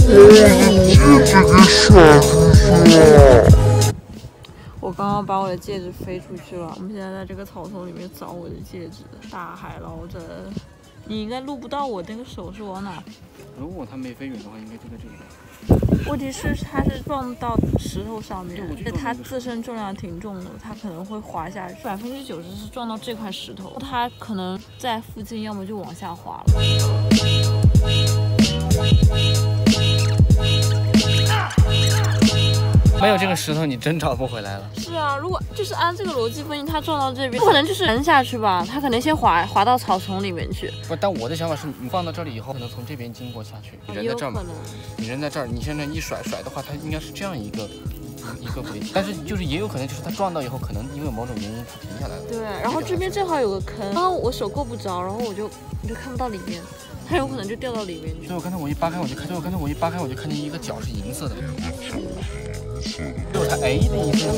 我刚刚把我的戒指飞出去了，我们现在在这个草丛里面找我的戒指，大海捞针。你应该录不到我那个手是往哪？ 如果它没飞远的话，应该就在这里。 问题是它是撞到石头上面，它自身重量挺重的，它可能会滑下去。90%是撞到这块石头，它可能在附近，要么就往下滑了。 没有这个石头，你真找不回来了。 是啊，如果就是按这个逻辑分析，它撞到这边，不可能就是人下去吧？它可能先滑到草丛里面去。 不，但我的想法是，你放到这里以后，可能从这边经过下去。你人在这儿嘛？你人在这儿，你现在一甩的话，它应该是这样一个轨迹。但是就是也有可能就是它撞到以后，可能因为某种原因它停下来了。 对，然后这边正好有个坑，刚刚我手够不着，然后我就看不到里面。它有可能就掉到里面去。 所以我刚才我一扒开我就看见一个脚是银色的，就是它的一声。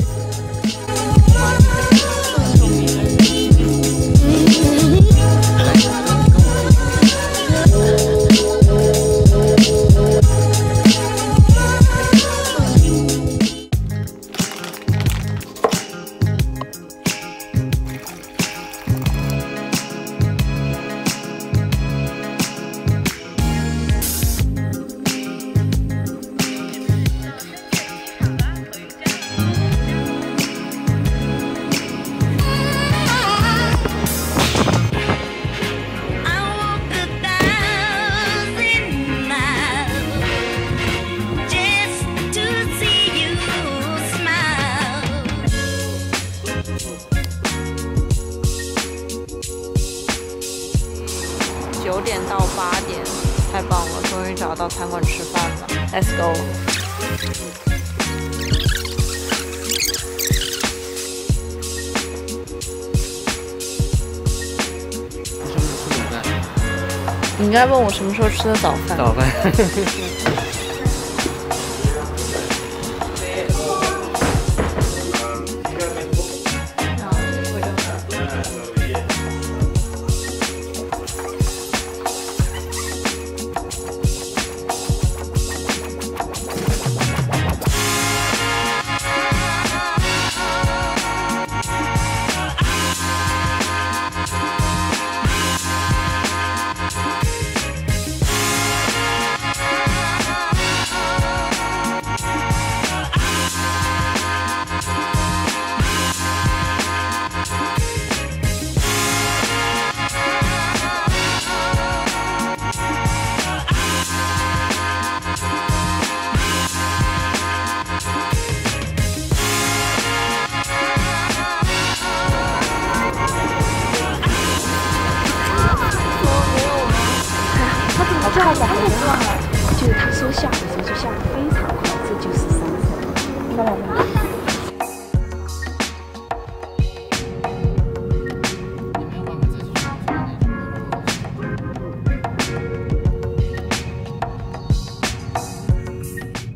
9点到8点，太棒了，终于找到餐馆吃饭了 ，Let's go。你应该问我什么时候吃的早饭。 早饭。 这样子还能就是他收下。